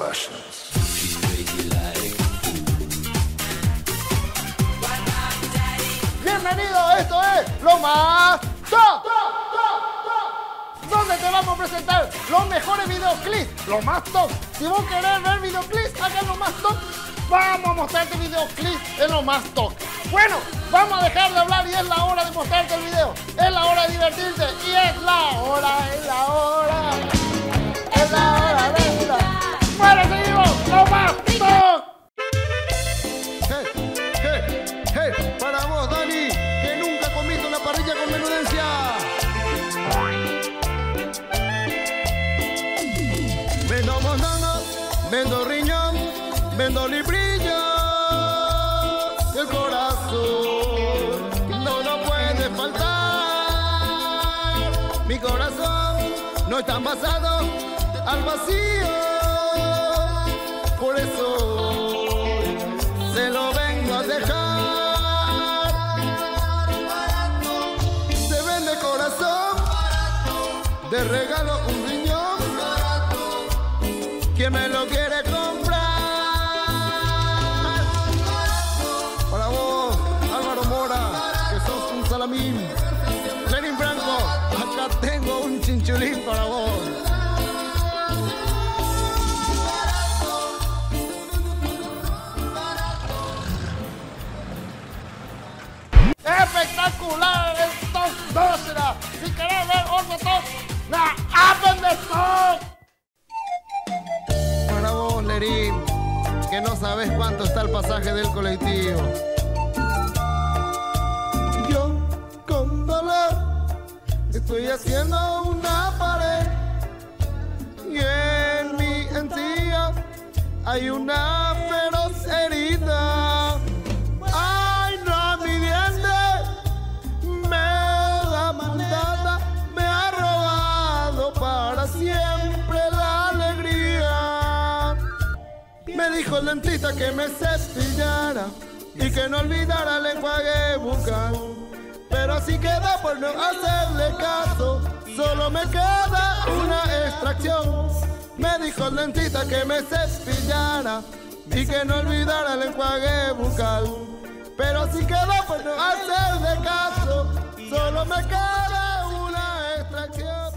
Russians. Bienvenido, esto es Lo Más Top, donde te vamos a presentar los mejores videoclips, Lo Más Top. Si vos querés ver videoclips acá en Lo Más Top, vamos a mostrarte videoclips en Lo Más Top. Bueno, vamos a dejar de hablar y es la hora de mostrarte el video. Es la hora de divertirse y es la hora de Bueno, seguimos, Lo Más Top. Hey, para vos, Dani, que nunca comiste una parrilla con menudencia. Vendo mondongo, vendo riñón, vendo librillo. Y el corazón no puede faltar. Mi corazón no está envasado al vacío. Por eso se lo vengo a dejar. De regalo un riñón, ¿quién me lo quiere comprar? Para vos, Álvaro Mora, que sos un salamín. Lenin Franco, acá tengo un chinchulín para vos. Espectacular el top 2 será. Si querés ver otro top, la App de Top. Para vos, Lerín, que no sabes cuánto está el pasaje del colectivo. Yo, con dolor, estoy haciendo una pared. Y en mi encía hay una feroz herida. Ay, no, mi diente me da montada, me ha robado para siempre la alegría. Me dijo el dentista que me cepillara y que no olvidara el enjuague bucal. Pero así queda por no hacerle caso, solo me queda una extracción. Me dijo el dentista que me cepillara y que no olvidara el enjuague bucal. Pero así queda por no hacerle caso, solo me queda una extracción.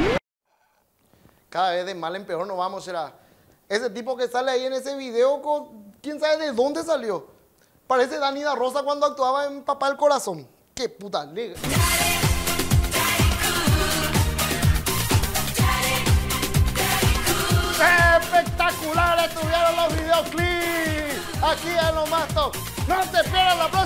Cada vez de mal en peor nos vamos, será. Ese tipo que sale ahí en ese video, ¿quién sabe de dónde salió? Parece Dani da Rosa cuando actuaba en Papá del Corazón. ¡Qué puta liga! ¡Espectacular estuvieron los videoclips! Aquí en Lo Más Top. No te pierdas la próxima.